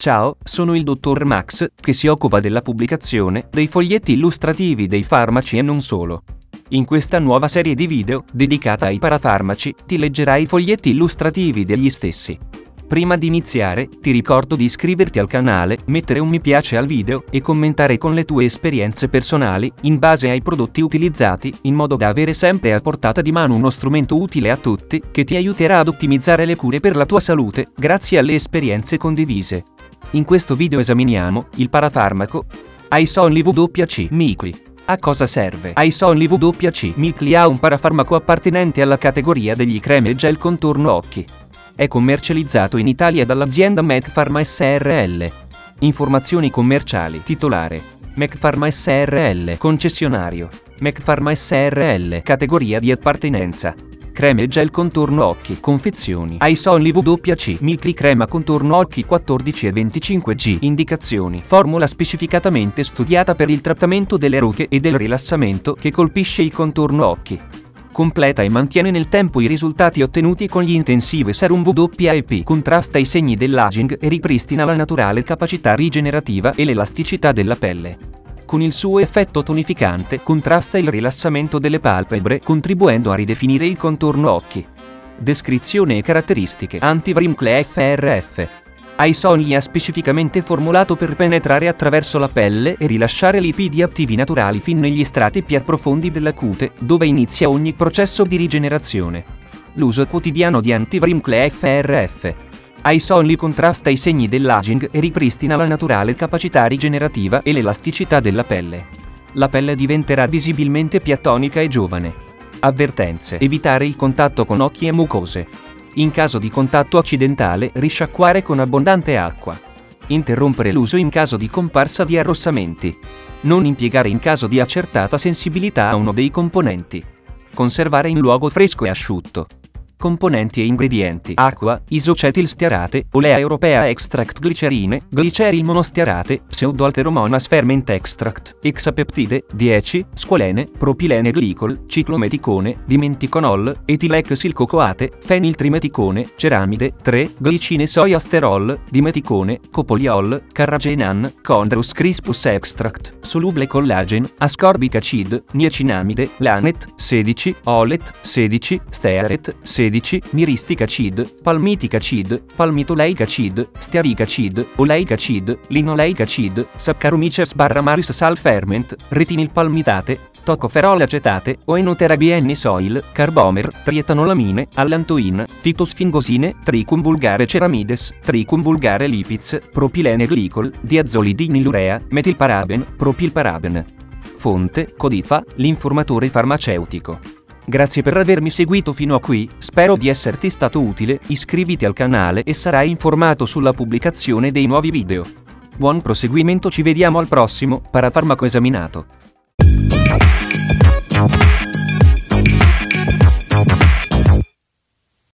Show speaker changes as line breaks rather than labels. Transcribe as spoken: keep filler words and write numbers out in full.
Ciao, sono il dottor Max, che si occupa della pubblicazione dei foglietti illustrativi dei farmaci e non solo. In questa nuova serie di video, dedicata ai parafarmaci, ti leggerai i foglietti illustrativi degli stessi. Prima di iniziare, ti ricordo di iscriverti al canale, mettere un mi piace al video e commentare con le tue esperienze personali, in base ai prodotti utilizzati, in modo da avere sempre a portata di mano uno strumento utile a tutti, che ti aiuterà ad ottimizzare le cure per la tua salute, grazie alle esperienze condivise. In questo video esaminiamo il parafarmaco Isonly W C Micli. A cosa serve? Isonly W C Micli è un parafarmaco appartenente alla categoria degli creme e gel contorno occhi. È commercializzato in Italia dall'azienda Mecpharma S R L. Informazioni commerciali. Titolare: Mecpharma S R L. Concessionario: Mecpharma S R L. Categoria di appartenenza: creme e gel contorno occhi. Confezioni: Isonly W C Micli crema contorno occhi quattordici e venticinque G. Indicazioni: formula specificatamente studiata per il trattamento delle rughe e del rilassamento che colpisce il contorno occhi. Completa e mantiene nel tempo i risultati ottenuti con gli Intensive Serum W E P. Contrasta i segni dell'aging e ripristina la naturale capacità rigenerativa e l'elasticità della pelle. Con il suo effetto tonificante contrasta il rilassamento delle palpebre, contribuendo a ridefinire il contorno occhi. Descrizione e caratteristiche. Anti-wrinkle F R F. Isonly è specificamente formulato per penetrare attraverso la pelle e rilasciare lipidi attivi naturali fin negli strati più profondi della cute, dove inizia ogni processo di rigenerazione. L'uso quotidiano di anti-wrinkle F R F. Isonly contrasta i segni dell'aging e ripristina la naturale capacità rigenerativa e l'elasticità della pelle. La pelle diventerà visibilmente più tonica e giovane. Avvertenze: evitare il contatto con occhi e mucose. In caso di contatto accidentale, risciacquare con abbondante acqua. Interrompere l'uso in caso di comparsa di arrossamenti. Non impiegare in caso di accertata sensibilità a uno dei componenti. Conservare in luogo fresco e asciutto. Componenti e ingredienti: acqua, isocetilstearate, olea europea extract glicerine, gliceril monostearate, pseudoalteromonas ferment extract, exapeptide, dieci, squalene, propilene glicol, ciclometicone, dimenticonol, etilexilcocoate, feniltrimeticone, ceramide, tre, glicine soia-sterol, dimeticone, copoliol, carragenan, chondrus crispus extract, solubile collagen, ascorbic acid, niacinamide, lanet, sedici, olet, sedici, stearet, sedici, miristic acid, palmitic acid, palmitoleic acid, stearic acid, oleic acid, linoleic acid, Saccharomyces barramaris sal ferment, retinilpalmitate, tocoferol acetate, oenoterabiennisoil, carbomer, trietanolamine, allantoin, fitosfingosine, tricum vulgare ceramides, tricum vulgare lipids, propilene glicol, diazolidinilurea, metilparaben, propilparaben. Fonte: Codifa, l'informatore farmaceutico. Grazie per avermi seguito fino a qui, spero di esserti stato utile, iscriviti al canale e sarai informato sulla pubblicazione dei nuovi video. Buon proseguimento, ci vediamo al prossimo parafarmaco esaminato.